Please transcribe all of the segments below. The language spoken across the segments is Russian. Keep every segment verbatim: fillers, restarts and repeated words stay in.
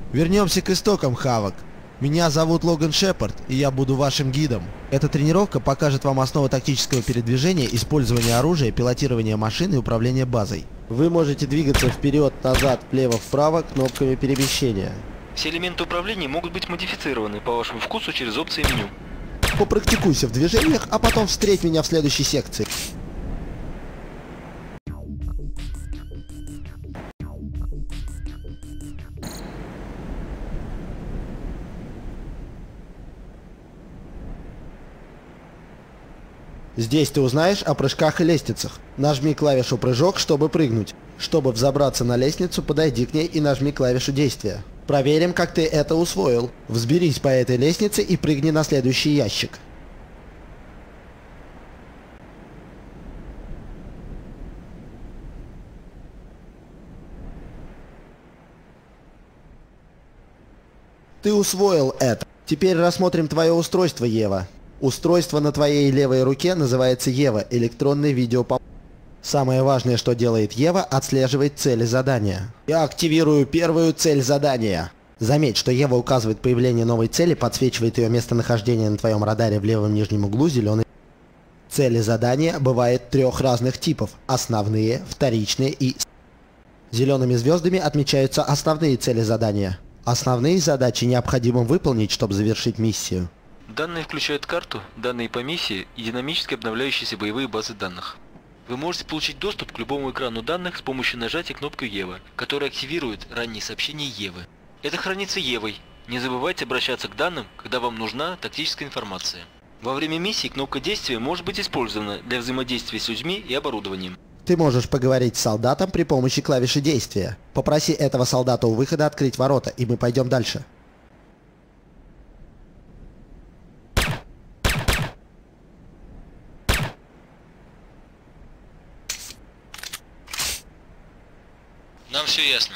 Вернемся к истокам, Хавок. Меня зовут Логан Шепард, и я буду вашим гидом. Эта тренировка покажет вам основы тактического передвижения, использования оружия, пилотирования машин и управления базой. Вы можете двигаться вперед, назад, влево, вправо кнопками перемещения. Все элементы управления могут быть модифицированы по вашему вкусу через опции меню. Попрактикуйся в движениях, а потом встреть меня в следующей секции. Здесь ты узнаешь о прыжках и лестницах. Нажми клавишу «Прыжок», чтобы прыгнуть. Чтобы взобраться на лестницу, подойди к ней и нажми клавишу «Действие». Проверим, как ты это усвоил. Взберись по этой лестнице и прыгни на следующий ящик. Ты усвоил это. Теперь рассмотрим твое устройство, Ева. Устройство на твоей левой руке называется Ева, электронный видеопомощник. Самое важное, что делает Ева, отслеживает цели задания. Я активирую первую цель задания. Заметь, что Ева указывает появление новой цели, подсвечивает ее местонахождение на твоем радаре в левом нижнем углу зеленый. Цели задания бывают трех разных типов. Основные, вторичные и... Зелеными звездами отмечаются основные цели задания. Основные задачи необходимо выполнить, чтобы завершить миссию. Данные включают карту, данные по миссии и динамически обновляющиеся боевые базы данных. Вы можете получить доступ к любому экрану данных с помощью нажатия кнопкой Ева, которая активирует ранние сообщения Евы. Это хранится Евой. Не забывайте обращаться к данным, когда вам нужна тактическая информация. Во время миссии кнопка действия может быть использована для взаимодействия с людьми и оборудованием. Ты можешь поговорить с солдатом при помощи клавиши действия. Попроси этого солдата у выхода открыть ворота, и мы пойдем дальше. Нам все ясно.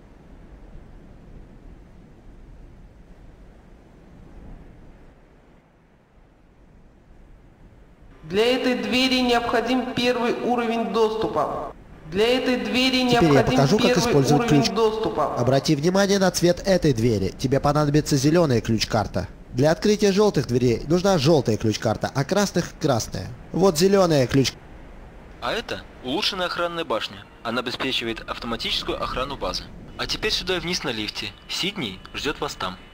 Для этой двери необходим первый уровень доступа. Для этой двери Теперь я необходим покажу, как первый использовать уровень ключ. доступа. Обрати внимание на цвет этой двери. Тебе понадобится зеленая ключ-карта. Для открытия желтых дверей нужна желтая ключ-карта, а красных – красная. Вот зеленая ключ. А это улучшенная охранная башня. Она обеспечивает автоматическую охрану базы. А теперь сюда и вниз на лифте. Сидней ждет вас там.